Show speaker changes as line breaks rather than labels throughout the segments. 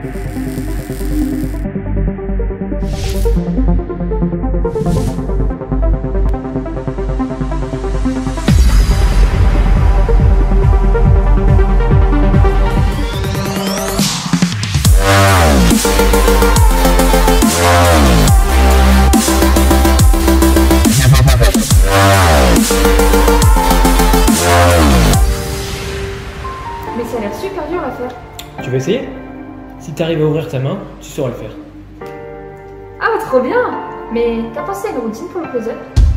Mais ça a l'air super dur à faire.
Tu veux essayer? Si tu arrives à ouvrir ta main, tu sauras le faire.
Ah bah trop bien! Mais t'as pensé à une routine pour le close-up?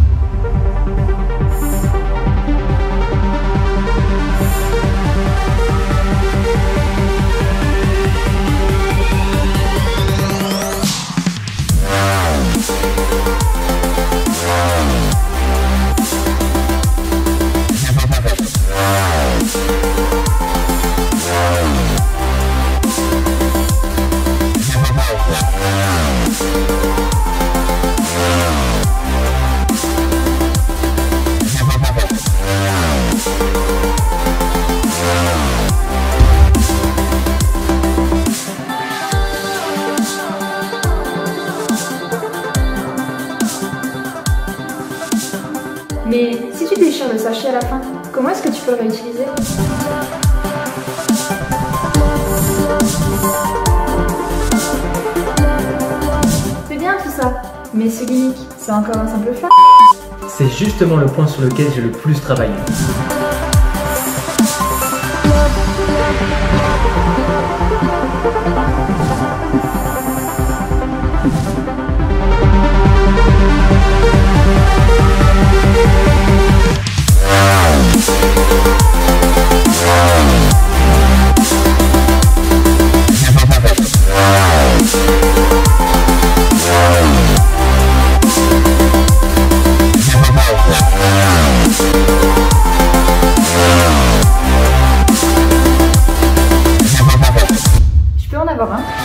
Mais si tu déchires le sachet à la fin, comment est-ce que tu peux le réutiliser? C'est bien tout ça, mais ce gimmick, c'est encore un simple flirt.
C'est justement le point sur lequel j'ai le plus travaillé.
Je peux en avoir un?